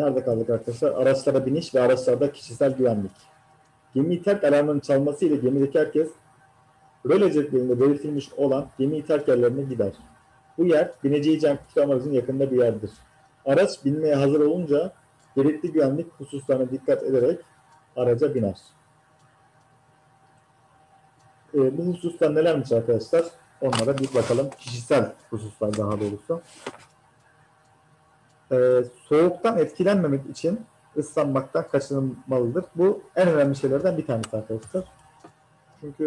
Nerede kaldık arkadaşlar? Araçlara biniş ve araçlarda kişisel güvenlik. Gemi terk alarmının çalması ile gemideki herkes röle cetvelinde belirtilmiş olan gemi terk yerlerine gider. Bu yer bineceği cam aracın yakında bir yerdir. Araç binmeye hazır olunca gerekli güvenlik hususlarına dikkat ederek araca biner. Bu hususlar nelermiş arkadaşlar? Onlara bir bakalım. Kişisel hususlar daha doğrusu. Soğuktan etkilenmemek için ıslanmaktan kaçınılmalıdır. Bu en önemli şeylerden bir tanesi arkadaşlar. Çünkü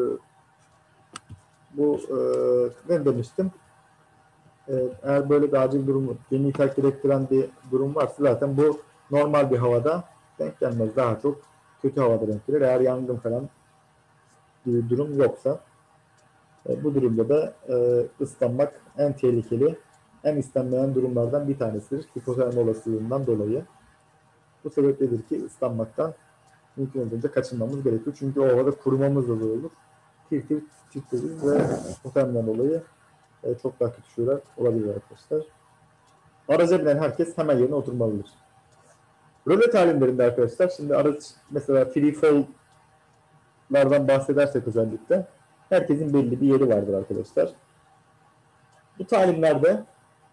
ne demiştim? Eğer böyle bir acil durum, gemiyi terk gerektiren bir durum varsa zaten bu normal bir havada denk gelmez. Daha çok kötü havada denk gelir. Eğer yangın falan bir durum yoksa bu durumda da ıslanmak en tehlikeli, en istenmeyen durumlardan bir tanesidir. Hipotermi olasılığından dolayı. Bu sebepledir ki ıslanmaktan mümkün olduğunca kaçınmamız gerekiyor. Çünkü o havada kurumamız da zor olur. Titreriz ve hipotermiden dolayı çok daha kötü şeyler olabilir arkadaşlar. Araca binen herkes hemen yerine oturmalıdır. Röle talimlerinde arkadaşlar, şimdi araç mesela free fall'lardan bahsedersek özellikle herkesin belli bir yeri vardır arkadaşlar. Bu talimlerde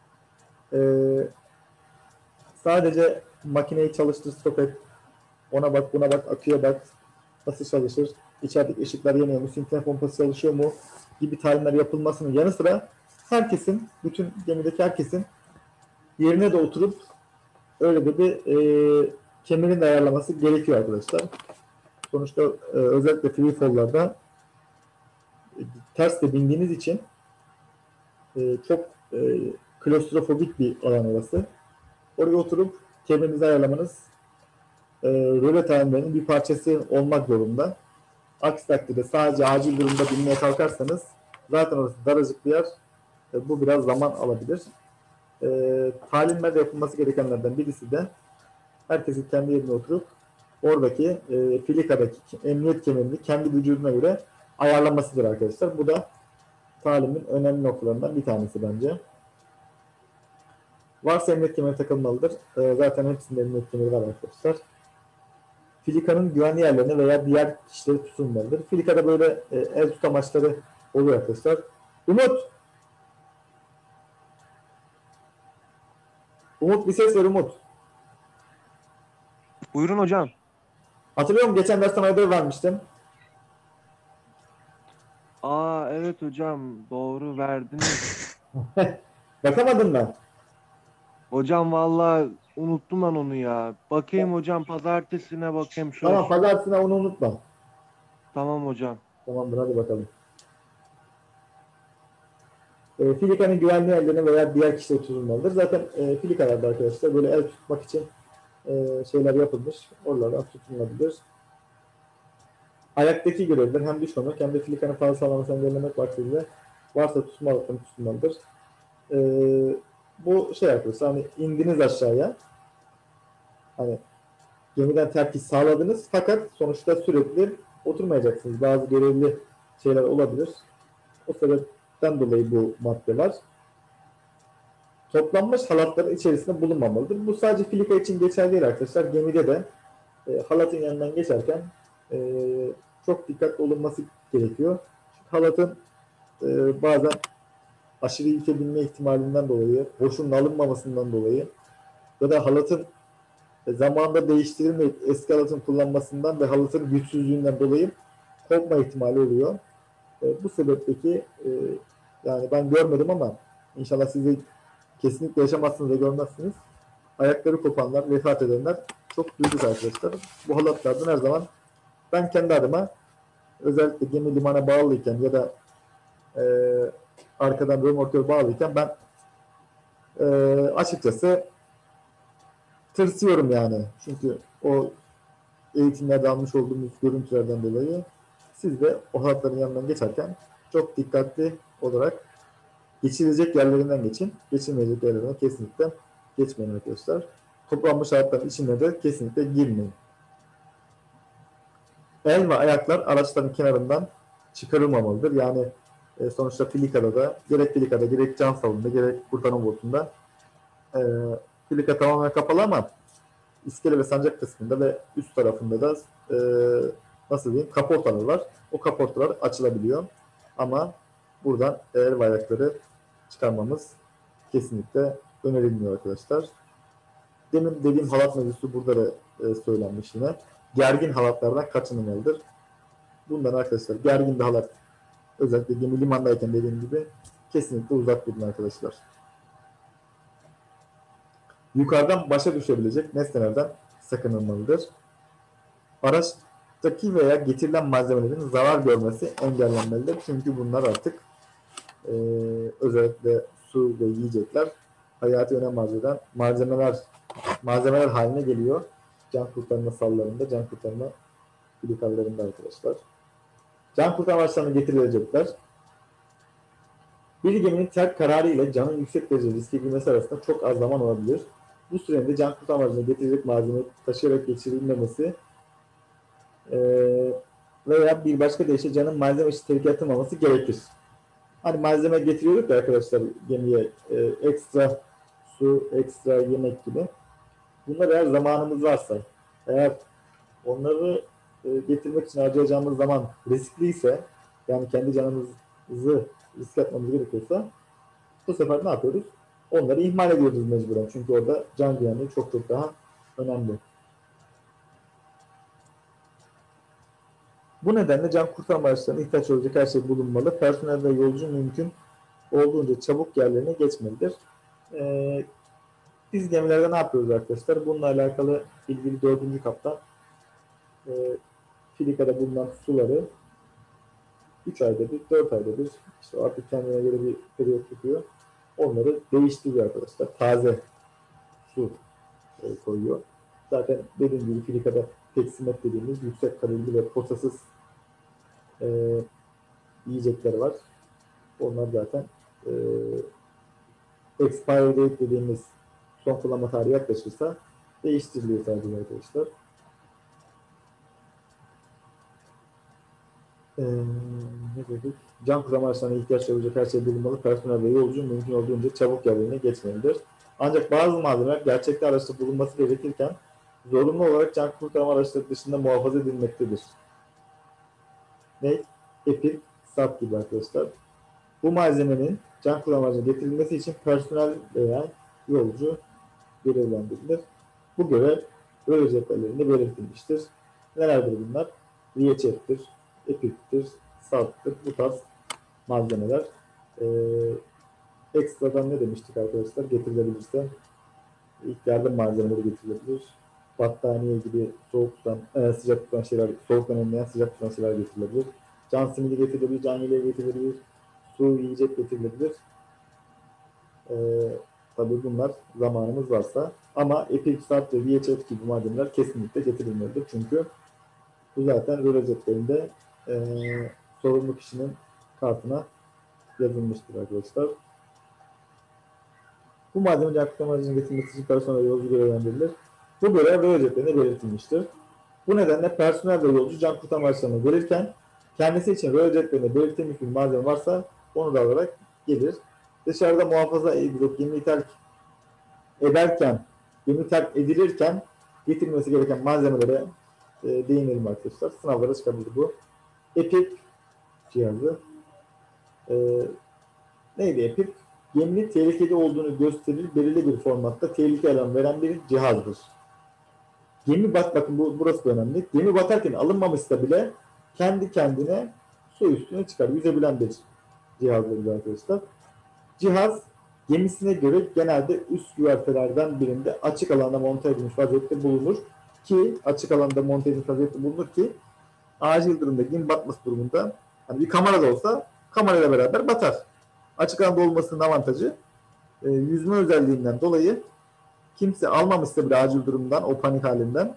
sadece makineyi çalıştır, stop et, ona bak, buna bak, aküye bak, nasıl çalışır, içerideki ışıklar yanıyor mu, sinter pompası çalışıyor mu gibi talimler yapılmasının yanı sıra herkesin, bütün gemideki herkesin yerine de oturup öyle de bir kemerin de ayarlaması gerekiyor arkadaşlar. Sonuçta özellikle free fall'larda ters de bindiğiniz için çok klostrofobik bir alan orası. Oraya oturup kemerinizi ayarlamanız röle talimlerinin bir parçası olmak zorunda. Aksi takdirde sadece acil durumda binmeye kalkarsanız zaten orası daracık bir yer. Bu biraz zaman alabilir. Talimlerde yapılması gerekenlerden birisi de herkesin kendi yerine oturup oradaki filikadaki emniyet kemerini kendi vücuduna göre ayarlamasıdır arkadaşlar. Bu da talimin önemli noktalarından bir tanesi bence. Varsa emniyet kemeri takılmalıdır. Zaten hepsinde emniyet kemeri var arkadaşlar. Filikanın güvenli yerlerine veya diğer kişileri tutunmalıdır. Filikada böyle el tutamaçları oluyor arkadaşlar. Umut! Umut, bir ses ver Umut. Buyurun hocam. Hatırlıyor musun? Geçen ders sana ödev vermiştim. Evet hocam, doğru verdiniz. Bakamadın mı? Hocam vallahi unuttum ben onu ya. Bakayım hocam, pazartesine bakayım Tamam, söz. pazartesine onu unutma. Tamam hocam. Tamamdır, hadi bakalım. Filikanın güvenli yerlerine veya diğer kişiler tutulmalıdır. Zaten filikalarda arkadaşlar böyle el tutmak için şeyler yapılmış. Oralardan tutulabilir. Ayaktaki görevler hem düşmemek hem de filikanın fazla sağlamasını engellemek maksadıyla varsa tutulmalıdır. Bu şey arkadaşlar, hani indiniz aşağıya, hani gemiden terki sağladınız fakat sonuçta sürekli oturmayacaksınız. Bazı görevli şeyler olabilir. O sebepten dolayı bu madde var. Toplanmış halatların içerisinde bulunmamalıdır. Bu sadece filika için geçerli değil arkadaşlar. Gemide de halatın yanından geçerken çok dikkatli olunması gerekiyor. Çünkü halatın bazen aşırı itebilme ihtimalinden dolayı, boşun alınmamasından dolayı ya da halatın zamanında değiştirilmeyip eski halatın kullanmasından ve halatın güçsüzlüğünden dolayı kopma ihtimali oluyor. Bu sebepteki yani ben görmedim ama inşallah siz de kesinlikle yaşamazsınız ve görmezsiniz. Ayakları kopanlar, vefat edenler çok duyduk arkadaşlar. Bu halatlardan her zaman ben kendi adıma özellikle gemi limana bağlıyken ya da arkadan römorkör bağlıyken ben açıkçası tırsıyorum yani. Çünkü o eğitimlerde almış olduğumuz görüntülerden dolayı siz de o halatların yanından geçerken çok dikkatli olarak geçilecek yerlerinden geçin. Geçilmeyecek yerlerinden kesinlikle geçmeyin arkadaşlar. Toplanmış halatların içine de kesinlikle girmeyin. El ve ayaklar araçların kenarından çıkarılmamalıdır. Yani sonuçta filikada da gerek gerek can salonunda gerek kurtarma botunda filika tamamen kapalı ama iskele ve sancak kısmında ve üst tarafında da e, nasıl diyeyim kaportalar var. O kaportalar açılabiliyor. Ama buradan el ve ayakları çıkarmamız kesinlikle önerilmiyor arkadaşlar. Demin dediğim halat mevzusu burada da söylenmiş yine. Gergin halatlardan kaçınılmalıdır. Bundan arkadaşlar gergin bir halat özellikle gemi limandayken dediğim gibi kesinlikle uzak durun arkadaşlar. Yukarıdan başa düşebilecek nesnelerden sakınılmalıdır. Araçtaki veya getirilen malzemelerin zarar görmesi engellenmelidir. Çünkü bunlar artık özellikle su ve yiyecekler hayati önem arz eden malzemeler haline geliyor. Can kurtarma sallarında, can kurtarma filikallarında arkadaşlar. Can kurtarma araçlarına getirilecekler. Bir geminin terk kararı ile canın yüksek derece riske girmesi arasında çok az zaman olabilir. Bu sürede can kurtarma aracına getirecek malzeme taşıyarak geçirilmemesi veya bir başka deyişle canın malzeme için tehlikeye atılmaması gerekir. Hani malzeme getiriyorduk ya arkadaşlar gemiye ekstra su, ekstra yemek gibi. Bunlar eğer zamanımız varsa, eğer onları getirmek için harcayacağımız zaman riskliyse, yani kendi canımızı risk atmamız gerekiyorsa bu sefer ne yapıyoruz? Onları ihmal ediyoruz mecburen. Çünkü orada can güvenliği çok çok daha önemli. Bu nedenle can kurtarma araçlarına ihtiyaç olacak her şey bulunmalı. Personel ve yolcu mümkün olduğunca çabuk yerlerine geçmelidir. Biz gemilerde ne yapıyoruz arkadaşlar? Bununla alakalı ilgili 4. kaptan filikada bulunan suları 3 ayda bir, 4 ayda bir işte artık kendine göre bir periyot tutuyor. Onları değiştiriyor arkadaşlar. Taze su koyuyor. Zaten dediğim gibi filikada peksimet dediğimiz yüksek kalorili ve posasız yiyecekler var. Onlar zaten expiry date dediğimiz son kullanma tarihi yaklaşırsa değiştiriliyor sadece arkadaşlar. Ne dedik? Can kurtarma araçlarına ihtiyaç olacak her şey bulunmalı. Personel ve yolcu mümkün olduğunca çabuk yerlerine geçmelidir. Ancak bazı malzemeler gerçekte araçta bulunması gerekirken zorunlu olarak can kurtarma araçları dışında muhafaza edilmektedir. Ne? Epik, sap gibi arkadaşlar. Bu malzemenin can kurtarma aracına getirilmesi için personel veya yolcu görevlendirilir. Bu görev böyle cephelerinde belirtilmiştir. Nelerdir bunlar? VHF'tir, epiktir, salttır. Bu tarz malzemeler. Ekstradan ne demiştik arkadaşlar? Getirilebilirse ilk yardım malzemeleri getirilebilir. Battaniye gibi soğuktan, sıcak tutan şeyler, soğuktan önleyen sıcak tutan şeyler getirilebilir. Can simidi getirilebilir, can yeleği getirilebilir, su, yiyecek getirilebilir. Tabii bunlar zamanımız varsa. Ama Epic Start ve VHF gibi malzemeler kesinlikle getirilmelidir. Çünkü bu zaten rol özetlerinde sorumlu kişinin kartına yazılmıştır arkadaşlar. Bu malzeme can kurtarma aracının getirilmesi için personel ve yolcu görevlendirilir. Bu görev rol özetlerinde belirtilmiştir. Bu nedenle personel ve yolcu can kurtarma araçlarına gelirken kendisi için rol özetlerinde belirtilmiş bir malzeme varsa onu da alarak gelir. Dışarıda muhafaza edilip gemi terk ederken, gemi terk edilirken getirilmesi gereken malzemelere değinelim arkadaşlar. Sınavlara çıkabilir bu. Epic cihazı. Neydi Epic? Geminin tehlikeli olduğunu gösterir, belirli bir formatta tehlike alan veren bir cihazdır. Gemi bakın burası da önemli. Gemi batarken alınmamışsa bile kendi kendine su üstüne çıkar. Yüzebilen bir cihazdır arkadaşlar. Cihaz gemisine göre genelde üst güvertelerden birinde açık alanda monte edilmiş vaziyette bulunur ki acil durumda gemi batması durumunda hani bir kamera da olsa kamerayla beraber batar. Açık alanda olmasının avantajı yüzme özelliğinden dolayı kimse almamışsa bile acil durumdan o panik halinden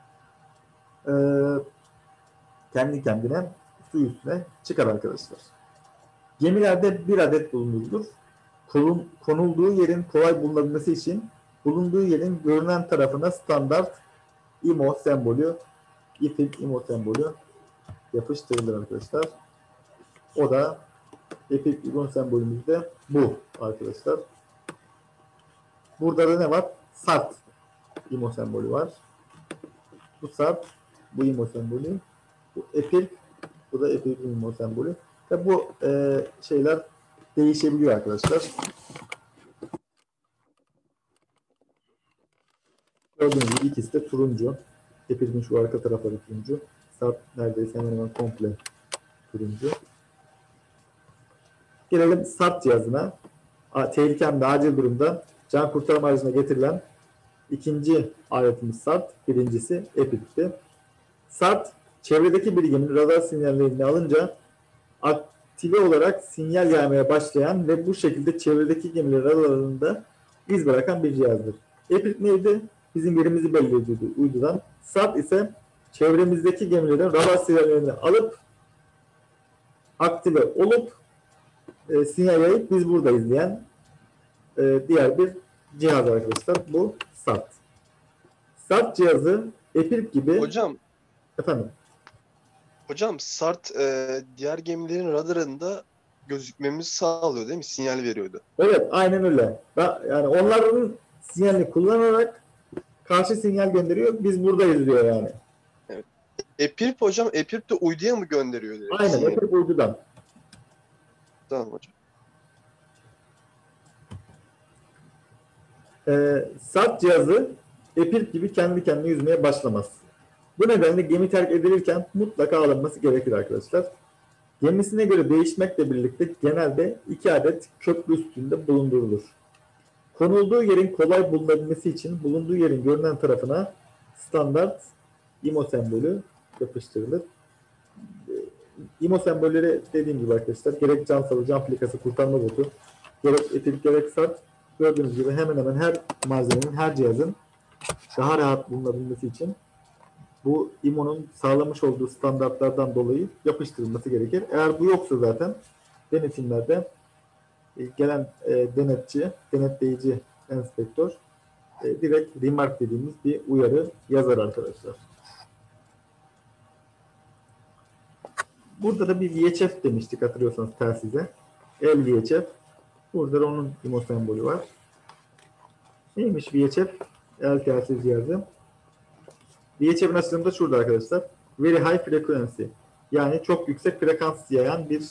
kendi kendine su üstüne çıkar arkadaşlar. Gemilerde bir adet bulunurdur. Konulduğu yerin kolay bulunabilmesi için bulunduğu yerin görünen tarafına standart IMO sembolü, İPIC IMO sembolü yapıştırılır arkadaşlar. O da EPIC IMO sembolümüz de bu arkadaşlar. Burada da ne var? SART IMO sembolü var. Bu SART, bu IMO sembolü. Bu EPIRB, bu da EPIRB'in IMO sembolü. Ve bu şeyler değişebiliyor arkadaşlar. Gördüğünüz gibi ikisi de turuncu. EPIRB'in şu arka tarafları turuncu. SART neredeyse hemen hemen komple turuncu. Gelelim SART cihazına. Tehlikemde, acil durumda can kurtarma aracına getirilen ikinci aletimiz SART. Birincisi EPIRB'ti. SART, çevredeki bir geminin radar sinyallerini alınca aktive olarak sinyal yaymaya başlayan ve bu şekilde çevredeki gemilerin radarlarında iz bırakan bir cihazdır. EPIRB neydi? Bizim yerimizi belli ediyordu uydudan. SART ise çevremizdeki gemilerin radar sinyallerini alıp aktive olup sinyal yayıp biz buradayız diyen diğer bir cihaz arkadaşlar. Bu SART. SART cihazı EPIRB gibi Hocam, efendim SART diğer gemilerin radarında gözükmemizi sağlıyor değil mi? Sinyal veriyordu. evet aynen öyle. Yani onların sinyalini kullanarak karşı sinyal gönderiyor. Biz buradayız diyor yani. EPIRB hocam, EPIRB de uyduya mı gönderiyor direkt Aynen sinyali? EPIRB uydudan. Tamam hocam. SART cihazı EPIRB gibi kendi kendine yüzmeye başlamaz. Bu nedenle gemi terk edilirken mutlaka alınması gerekir arkadaşlar. Gemisine göre değişmekle birlikte genelde 2 adet köprü üstünde bulundurulur. Konulduğu yerin kolay bulunabilmesi için bulunduğu yerin görünen tarafına standart IMO sembolü yapıştırılır. IMO sembolleri dediğim gibi arkadaşlar gerek can salı, can plikası, kurtarma botu, gerek EPIRB, gerek SART gördüğünüz gibi hemen hemen her malzemenin, her cihazın daha rahat bulunabilmesi için bu IMO'nun sağlamış olduğu standartlardan dolayı yapıştırılması gerekir. Eğer bu yoksa zaten denetimlerde gelen denetçi, denetleyici enspektör direkt remark dediğimiz bir uyarı yazar arkadaşlar. Burada da bir VHF demiştik hatırlıyorsanız telsize. El VHF. Burada da onun IMO sembolü var. Neymiş VHF? El telsiz cihazı. VHF'in açılımı da şurada arkadaşlar. Very high frequency. Yani çok yüksek frekans yayan bir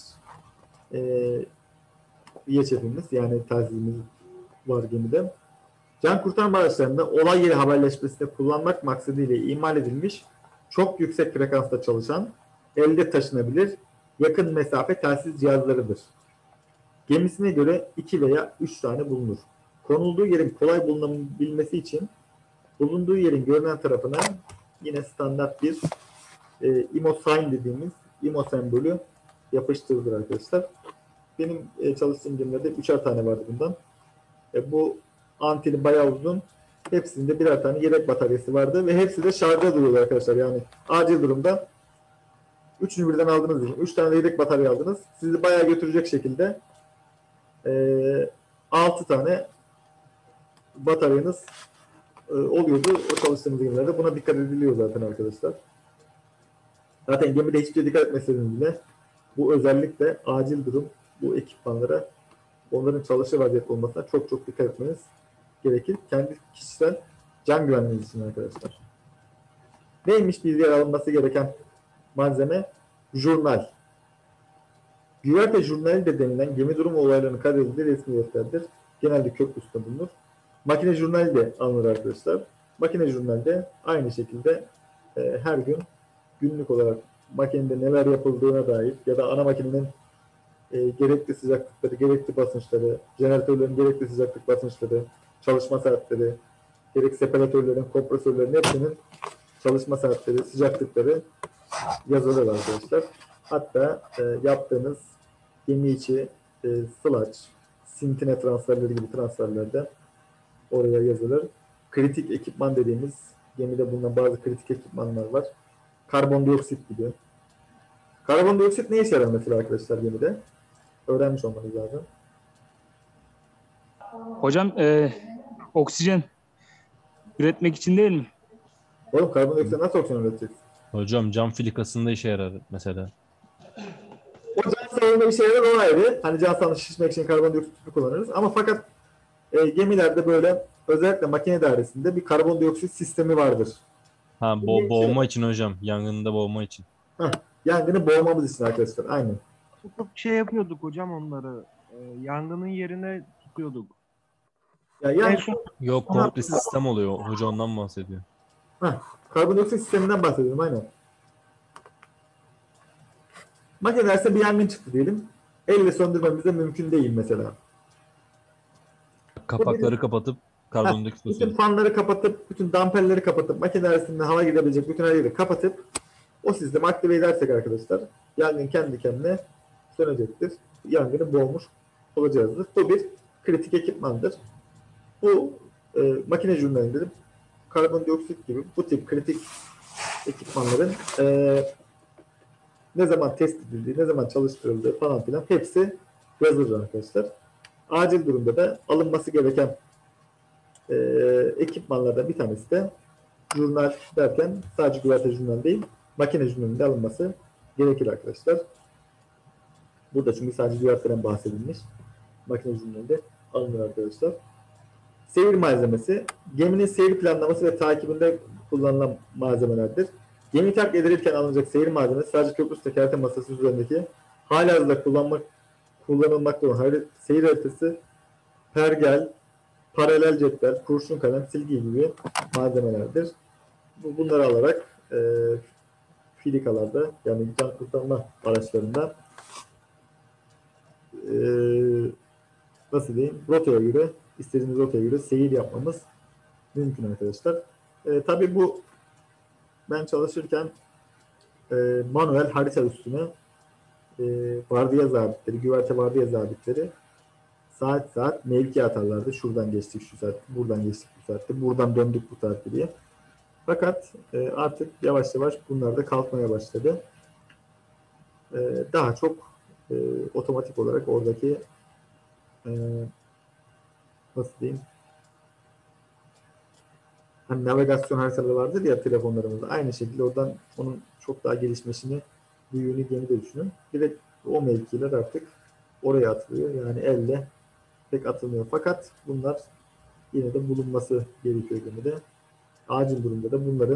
VHF'imiz yani telsizimiz var gemide. Can kurtarma araçlarında olay yeri haberleşmesinde kullanmak maksadıyla imal edilmiş çok yüksek frekansta çalışan, elde taşınabilir, yakın mesafe telsiz cihazlarıdır. Gemisine göre 2 veya 3 tane bulunur. Konulduğu yerin kolay bulunabilmesi için bulunduğu yerin görünen tarafına yine standart bir IMO sign dediğimiz IMO sembolü yapıştırılır arkadaşlar. Benim çalıştığım gemilerde 3'er tane vardı bundan. Bu anteni bayağı uzun. Hepsinde birer tane yedek bataryası vardı ve hepsi de şarjda duruyordu arkadaşlar. Yani acil durumda üçünü birden aldınız için 3 tane de yedek batarya aldınız. Sizi bayağı götürecek şekilde 6 tane bataryanız oluyordu o çalıştığımız gemilerde. Buna dikkat ediliyor zaten arkadaşlar. Zaten gemide hiçbir şeye dikkat etmeseniz bile bu özellikle acil durum bu ekipmanlara onların çalışır vaziyette olmasına çok çok dikkat etmeniz gerekir. Kendi kişisel can güvenliğiniz için arkadaşlar. Neymiş bir yer alınması gereken malzeme? Jurnal. Güverte jurnali de denilen gemi durumu olaylarının kaydedildiği resmi defterdir. Genelde köprü üstünde bulunur. Makine jurnali de alınır arkadaşlar. Makine jurnalde aynı şekilde her gün günlük olarak makinede neler yapıldığına dair ya da ana makinenin gerekli sıcaklıkları, gerekli basınçları, jeneratörlerin gerekli sıcaklık basınçları, çalışma saatleri, gerek separatörlerin, kompresörlerin hepsinin çalışma saatleri, sıcaklıkları yazılır arkadaşlar. Hatta yaptığınız gemi içi sılaç, sintine transferleri gibi transferlerde oraya yazılır. Kritik ekipman dediğimiz gemide bulunan bazı kritik ekipmanlar var. Karbondioksit gibi. Karbondioksit ne işe yarar mesela arkadaşlar gemide? Öğrenmiş olmanız lazım. Hocam oksijen üretmek için değil mi? Oğlum karbondioksit nasıl oksijen üreteceksin? Hocam cam filikasında işe yarar mesela. O can sağlığında işe yarar o ayrı. Hani can sağlığını şişmek için karbondioksit tüpü kullanırız. Ama fakat gemilerde böyle özellikle makine dairesinde bir karbondioksit sistemi vardır. Ha boğma için hocam. Yangında boğma için. Heh, yangını boğmamız için arkadaşlar. Aynen. Tutup şey yapıyorduk hocam onları. Yangının yerine tutuyorduk. Ya En yani son Yok komple sistem oluyor. Hoca ondan bahsediyor. karbondioksit sisteminden bahsediyorum aynen. Makine dairesinde bir yangın çıktı diyelim. Elle söndürmemiz de mümkün değil mesela. Kapakları kapatıp karbondioksit Bütün basıyoruz. fanları kapatıp, bütün damperleri kapatıp, makine dairesinden hava girebilecek bütün her yeri kapatıp o sistemi aktive edersek arkadaşlar yangın kendi kendine sönecektir. Yangını boğmuş olacağızdır. Bu bir kritik ekipmandır. Bu makine ürünlerinde karbondioksit gibi bu tip kritik ekipmanların ne zaman test edildiği, ne zaman çalıştırıldığı falan filan hepsi yazılır arkadaşlar. Acil durumda da alınması gereken ekipmanlardan bir tanesi de jurnal derken sadece güverte jurnal değil, makine jurnalinde alınması gerekir arkadaşlar. Burada çünkü sadece güverteden bahsedilmiş. Makine jurnalinde alınır arkadaşlar. Seyir malzemesi, geminin seyir planlaması ve takibinde kullanılan malzemelerdir. Gemi terk edilirken alınacak seyir malzemesi sadece köprü tekerlekli masası üzerindeki halihazırda kullanılmakta olan seyir haritası, pergel, paralel cetvel, kurşun kalem, silgi gibi malzemelerdir. Bunları alarak filikalarda yani can kurtarma araçlarında nasıl diyeyim rotaya göre istediğimiz rotaya göre seyir yapmamız mümkün arkadaşlar. Tabii bu ben çalışırken manuel harita üstüne vardiya zabitleri, güverte vardiya zabitleri saat mevki atarlardı. Şuradan geçtik şu saatte, buradan geçtik bu saatte, buradan döndük bu saatte diye. Fakat artık yavaş yavaş bunlar da kalkmaya başladı. Daha çok otomatik olarak oradaki nasıl diyeyim hani navigasyon haritaları vardır ya telefonlarımızda. Aynı şekilde oradan onun çok daha gelişmesini, büyüğünü gemide düşünün. Direkt o mevkiler artık oraya atılıyor. Yani elle pek atılmıyor. Fakat bunlar yine de bulunması gerekiyor gemide. Acil durumda da bunların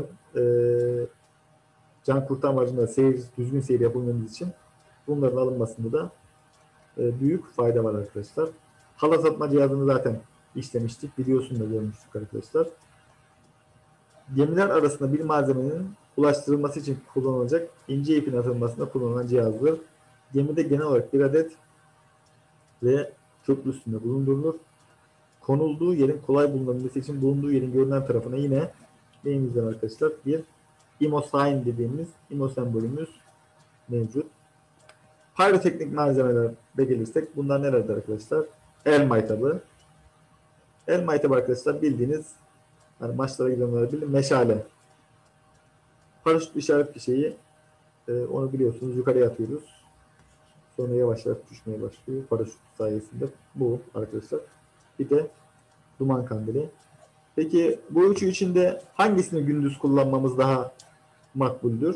can kurtarma amacında düzgün seyir yapılmamız için bunların alınmasında da büyük fayda var arkadaşlar. Halat atma cihazını zaten işlemiştik. Videosunu da görmüştük arkadaşlar. Gemiler arasında bir malzemenin ulaştırılması için kullanılacak ince ipin atılmasında kullanılan cihazdır. Gemide genel olarak bir adet ve köprü üstünde bulundurulur. Konulduğu yerin kolay bulunabilmesi için bulunduğu yerin görünen tarafına yine neyimizden arkadaşlar bir IMO sign dediğimiz IMO sembolümüz mevcut. Pyroteknik malzemeler de gelirsek bunlar nelerdir arkadaşlar? El maytabı. El maytabı arkadaşlar bildiğiniz hani maçlara gidenler bilir meşale. Paraşüt işaret fişeği onu biliyorsunuz yukarıya atıyoruz. Sonra yavaş yavaş düşmeye başlıyor paraşüt sayesinde. Bu arkadaşlar. Bir de duman kandili. Peki bu üçü içinde hangisini gündüz kullanmamız daha makbuldür?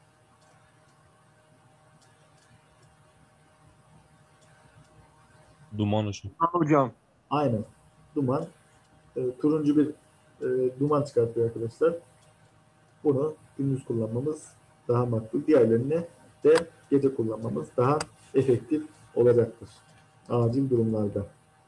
Duman hocam. hocam. Aynen. Duman. Turuncu bir duman çıkartıyor arkadaşlar. Bunu gündüz kullanmamız daha makbul. Diğerlerini de gece kullanmamız daha efektif olacaktır. Acil durumlarda.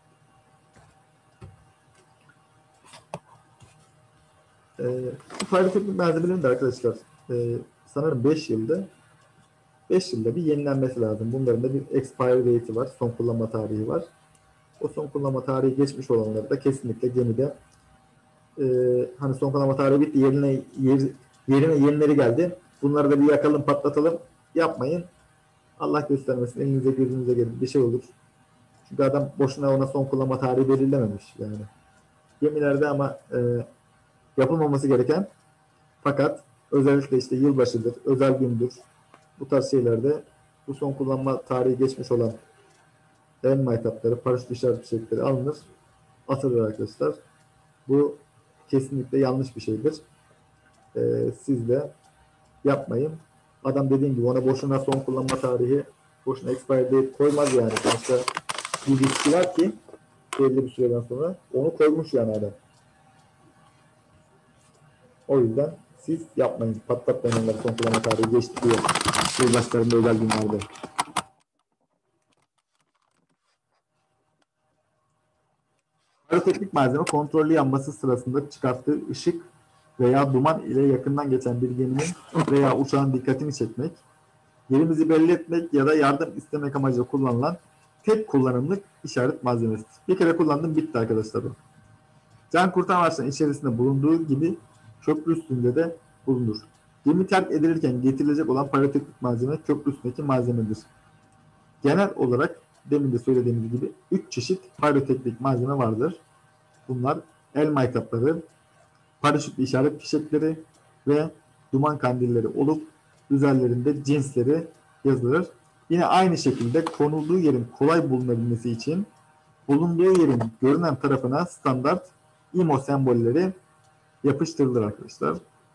Bu pyroteknik malzemelerin de arkadaşlar sanırım 5 yılda bir yenilenmesi lazım. Bunların da bir expiry date'i var. Son kullanma tarihi var. O son kullanma tarihi geçmiş olanları da kesinlikle gemide hani son kullanma tarihi bitti yerine yenileri geldi. Bunları da bir yakalım patlatalım yapmayın. Allah göstermesin elinize gözünüze gelin bir şey olur. Çünkü adam boşuna ona son kullanma tarihi belirlememiş yani. Gemilerde ama yapılmaması gereken fakat özellikle işte yılbaşıdır, özel gündür bu tarz şeylerde bu son kullanma tarihi geçmiş olan el maytapları, paraşüt işaret fişekleri alınır, atılır arkadaşlar. Bu kesinlikle yanlış bir şeydir. Siz de yapmayın. Adam dediğim gibi ona boşuna son kullanma tarihi, boşuna expiry date koymaz yani. Sonuçta bir riski var ki belli bir süreden sonra onu koymuş yani adam. O yüzden siz yapmayın. Patlatmayın onları son kullanma tarihi geçti diye. Yılbaşlarında özel günlerde. Aeroteknik malzeme kontrollü yanması sırasında çıkarttığı ışık veya duman ile yakından geçen bir geminin veya uçağın dikkatini çekmek, yerimizi belli etmek ya da yardım istemek amacıyla kullanılan tek kullanımlık işaret malzemesi. Bir kere kullandım, bitti arkadaşlar bu. Can kurtaran araçların içerisinde bulunduğu gibi köprü üstünde de bulunur. Gemi terk edilirken getirilecek olan parateknik malzeme köprü üstündeki malzemedir. Genel olarak demin de söylediğimiz gibi 3 çeşit parateknik malzeme vardır. Bunlar el maytapları, paraşütlü işaret fişekleri ve duman kandilleri olup üzerlerinde cinsleri yazılır. Yine aynı şekilde konulduğu yerin kolay bulunabilmesi için bulunduğu yerin görünen tarafına standart IMO sembolleri yapıştırılır arkadaşlar.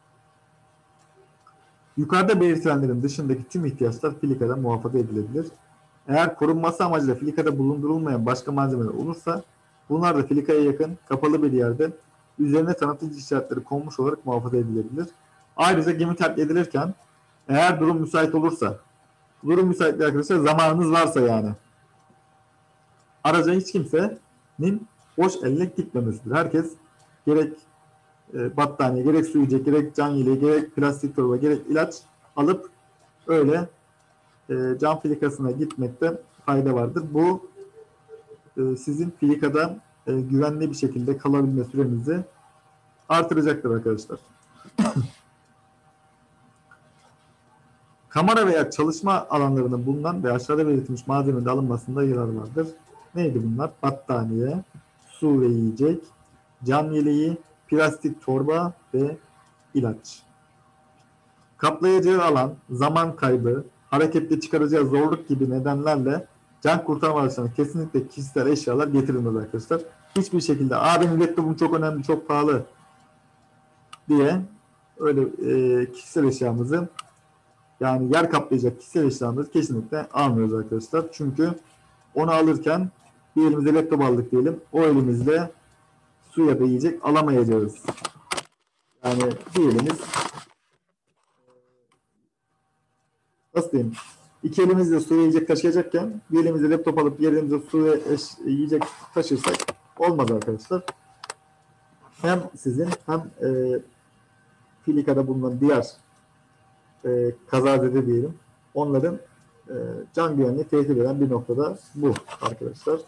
Yukarıda belirtilenlerin dışındaki tüm ihtiyaçlar filikada muhafaza edilebilir. Eğer korunması amacıyla filikada bulundurulmayan başka malzemeler olursa bunlar da filikaya yakın kapalı bir yerde üzerine tanıtıcı işaretleri konmuş olarak muhafaza edilebilir. Ayrıca gemi terk edilirken eğer durum müsait olursa, durum müsait arkadaşlar zamanınız varsa yani araca hiç kimsenin boş elle gitmemesidir. Herkes gerek battaniye, gerek su yiyecek, gerek can yeleği, gerek plastik torba, gerek ilaç alıp öyle cam filikasına gitmekte fayda vardır. Bu sizin filikada güvenli bir şekilde kalabilme sürenizi artıracaktır arkadaşlar. Kamera veya çalışma alanlarında bulunan ve aşağıda belirtilmiş malzemenin alınmasında yarar vardır. Neydi bunlar? Battaniye, su ve yiyecek, cam yeleği, plastik torba ve ilaç. Kaplayacağı alan, zaman kaybı, harekette çıkaracağı zorluk gibi nedenlerle can kurtarma araçlarına kesinlikle kişisel eşyalar getirilmez arkadaşlar. Hiçbir şekilde benim laptopum çok önemli, çok pahalı diye öyle kişisel eşyamızı yani yer kaplayacak kişisel eşyamızı kesinlikle almıyoruz arkadaşlar. Çünkü onu alırken bir elimizde laptop aldık diyelim. O elimizle su ya da yiyecek alamayacağız. Yani bir elimiz nasıl diyeyim? İki elimizle su ve yiyecek taşıyacakken bir elimizle laptop alıp bir elimizle su ve yiyecek taşırsak olmaz arkadaşlar. Hem sizin hem filikada bulunan diğer kazazede diyelim onların can güvenliği tehdit eden bir noktada bu arkadaşlar.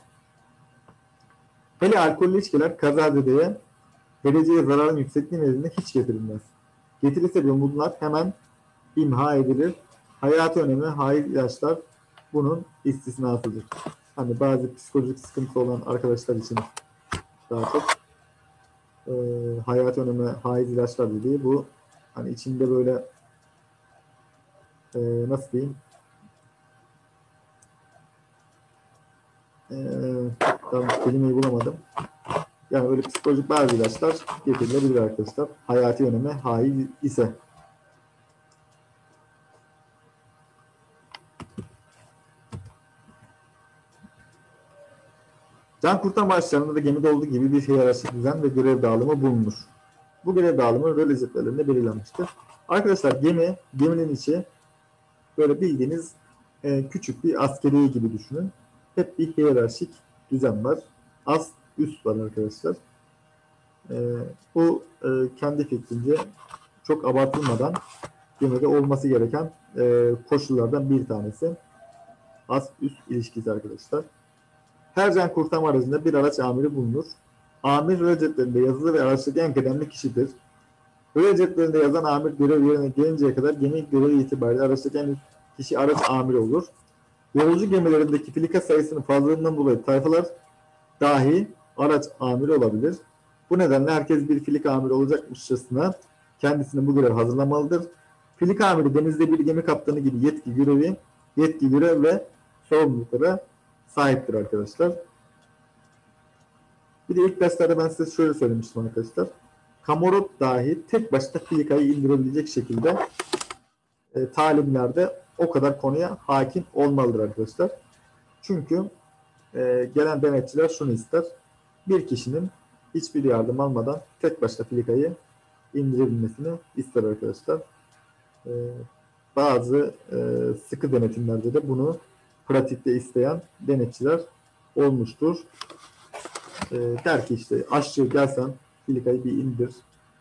Hele alkollü içkiler kazazedeye vereceği zararın yüksekliği nedeniyle hiç getirilmez. Getirilse bile bunlar hemen imha edilir. Hayati önemi haiz ilaçlar bunun istisnasıdır. Hani bazı psikolojik sıkıntı olan arkadaşlar için daha çok hayati önemi haiz ilaçlar dediği bu hani içinde böyle nasıl diyeyim tam kelimeyi bulamadım. Yani böyle psikolojik bazı ilaçlar getirilebilir arkadaşlar. Hayati öneme haiz ise. Can kurtarma araçlarında da gemide olduğu gibi bir hiyerarşik düzen ve görev dağılımı bulunur. Bu görev dağılımı röle ceplerinde belirlenmiştir. Arkadaşlar geminin içi böyle bildiğiniz küçük bir askeriye gibi düşünün. Hep bir hiyerarşik düzen var. Ast üst var arkadaşlar. Bu kendi fikrimce çok abartılmadan gemide olması gereken koşullardan bir tanesi. Ast üst ilişkisi arkadaşlar. Her can kurtarma aracında bir araç amiri bulunur. Amir röle ceplerinde yazılı ve araçtaki en kıdemli kişidir. Röle ceplerinde yazan amir görev yerine gelinceye kadar gemi görevi itibariyle araçtaki en üst kişi araç amiri olur. Yolcu gemilerindeki filika sayısının fazlalığından dolayı tayfalar dahi araç amiri olabilir. Bu nedenle herkes bir filika amiri olacakmışçasına kendisine bu görev hazırlamalıdır. Filika amiri denizde bir gemi kaptanı gibi yetki, görev ve sorumluluklara sahiptir arkadaşlar. Bir de ilk derslerde ben size şöyle söylemiştim arkadaşlar. Kamorot dahi tek başına filikayı indirebilecek şekilde talimlerde o kadar konuya hakim olmalıdır arkadaşlar. Çünkü gelen denetçiler şunu ister. Bir kişinin hiçbir yardım almadan tek başına filikayı indirebilmesini ister arkadaşlar. Bazı sıkı denetimlerde de bunu pratikte isteyen denetçiler olmuştur. Der ki işte aşçı gelsen filikayı bir indir.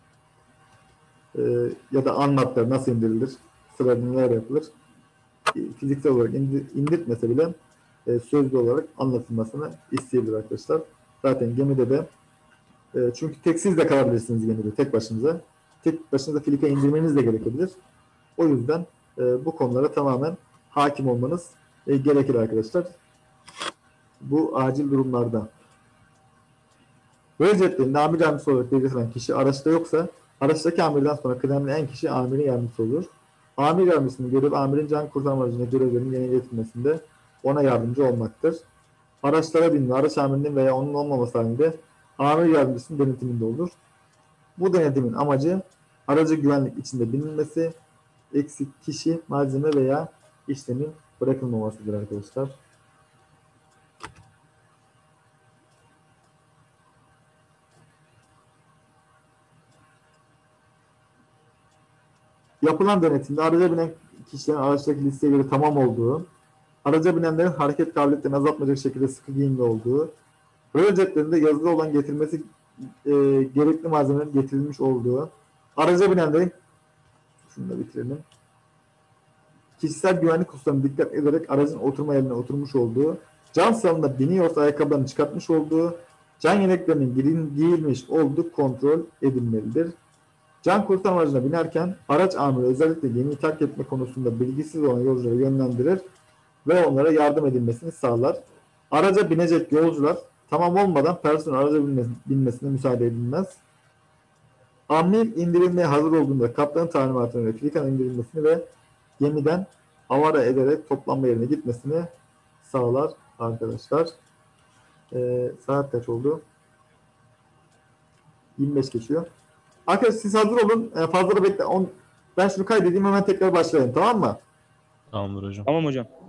Ya da anlat der nasıl indirilir, sırada neler yapılır. Fiziksel olarak indirtmese bile sözlü olarak anlatılmasını isteyebilir arkadaşlar. Zaten gemide de çünkü tek siz de kalabilirsiniz gemide tek başınıza. Tek başınıza filika indirmeniz de gerekebilir. O yüzden bu konulara tamamen hakim olmanız gerekir arkadaşlar. Bu acil durumlarda. Böyle ceplerinde amir yardımcısı olarak belirtilen kişi araçta yoksa araçtaki amirden sonra kıdemli en kişi amirin yardımcısı olur. Amir yardımcısının görevi amirin can kurtarma aracına görevlerin yerine getirilmesinde ona yardımcı olmaktır. Araçlara binme, araç amirinin veya onun olmaması halinde amir yardımcısının denetiminde olur. Bu denetimin amacı aracı güvenlik içinde binilmesi, eksik kişi, malzeme veya işlemin bırakılmamasıdır arkadaşlar. Yapılan denetimde araca binen kişilerin araçtaki listeye göre tamam olduğu, araca binenlerin hareket kabiliyetlerini azaltmayacak şekilde sıkı giyimli olduğu, röl ceplerinde yazılı olan getirmesi gerekli malzemelerin getirilmiş olduğu, araca binenlerin şunu da bitirelim. Kişisel güvenlik hususlarına dikkat ederek aracın oturma yerine oturmuş olduğu, can sağlığında biniyorsa ayakkabılarını çıkartmış olduğu, can yeleklerinin giyilmiş olduğu kontrol edilmelidir. Can kurtarma aracına binerken araç amiri özellikle gemiyi terk etme konusunda bilgisiz olan yolcuları yönlendirir ve onlara yardım edilmesini sağlar. Araca binecek yolcular tamam olmadan personel araca binmesine müsaade edilmez. Amir indirilmeye hazır olduğunda kaptanın talimatını ve filikanın indirilmesini ve gemiden avara ederek toplanma yerine gitmesini sağlar arkadaşlar. Saat kaç oldu? 25 geçiyor. Arkadaşlar siz hazır olun. Fazla da bekle. Ben şunu kaydedeyim hemen tekrar başlayalım, tamam mı? Tamamdır hocam. Tamam hocam.